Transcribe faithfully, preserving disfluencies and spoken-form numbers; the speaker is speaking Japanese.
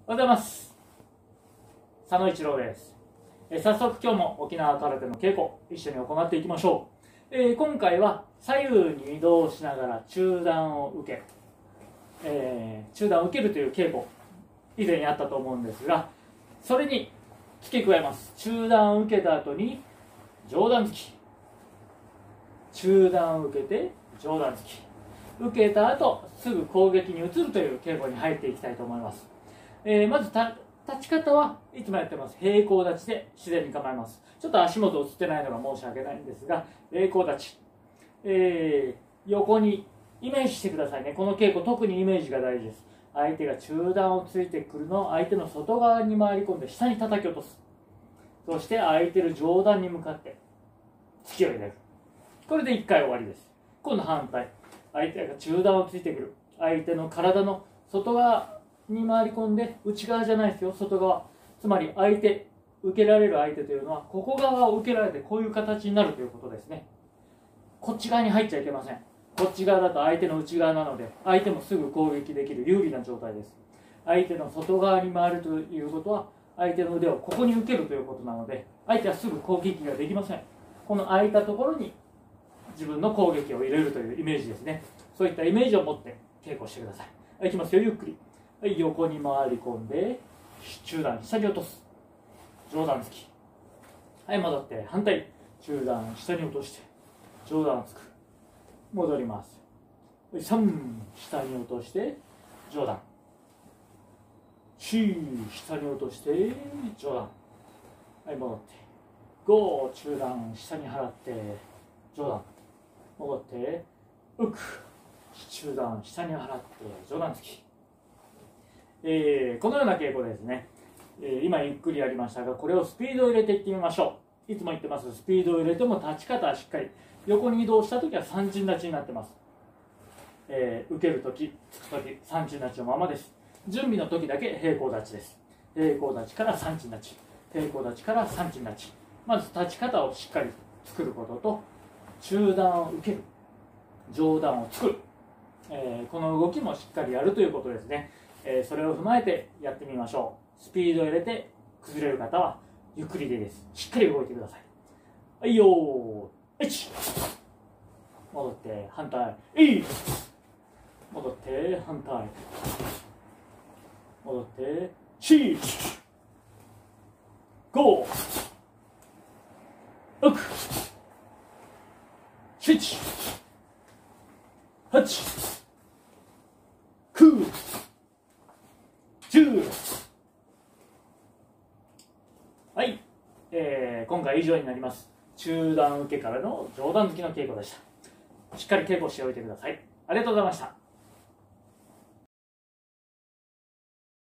おはようございます。佐野一郎です。え早速今日も沖縄空手の稽古一緒に行っていきましょう。えー、今回は左右に移動しながら中段を受け、えー、中段を受けるという稽古以前にあったと思うんですが、それに付け加えます。中段を受けた後に上段突き、中段を受けて上段突き、受けた後すぐ攻撃に移るという稽古に入っていきたいと思います。えー、まずた立ち方はいつもやってます。平行立ちで自然に構えます。ちょっと足元映ってないのが申し訳ないんですが、平行立ち、えー、横にイメージしてくださいね。この稽古特にイメージが大事です。相手が中段をついてくるのを相手の外側に回り込んで下に叩き落とす。そして空いてる上段に向かって突きを入れる。これでいっかい終わりです。今度反対、相手が中段をついてくる、相手の体の外側に回り込んで、内側じゃないですよ、外側。つまり相手、受けられる相手というのはここ側を受けられてこういう形になるということですね。こっち側に入っちゃいけません。こっち側だと相手の内側なので、相手もすぐ攻撃できる有利な状態です。相手の外側に回るということは、相手の腕をここに受けるということなので、相手はすぐ攻撃ができません。この空いたところに自分の攻撃を入れるというイメージですね。そういったイメージを持って稽古してください。はい、いきますよ、ゆっくり。はい、横に回り込んで中段下に落とす、上段突き。はい、戻って反対、中段下に落として上段突く、戻ります。さん、下に落として上段、よん、下に落として上段。はい、戻ってご、中段下に払って上段、戻ってうく、中段下に払って上段突き。えー、このような稽古ですね。えー、今ゆっくりやりましたが、これをスピードを入れていってみましょう。いつも言ってます、スピードを入れても立ち方はしっかり。横に移動したときは三陣立ちになってます。えー、受けるとき、つくとき、三陣立ちのままです。準備のときだけ平行立ちです。平行立ちから三陣立ち、平行立ちから三陣立ち。まず立ち方をしっかり作ることと、中段を受ける、上段を作る、えー、この動きもしっかりやるということですね。えー、それを踏まえてやってみましょう。スピードを入れて崩れる方はゆっくりでいいです。しっかり動いてください。はいよー、いち、戻って反対、いち、戻って反対、戻ってよん、ご、ろく、なな、はち、きゅう、じゅう。はい、えー、今回以上になります。中段受けからの上段突きの稽古でした。しっかり稽古しておいてください。ありがとうございました。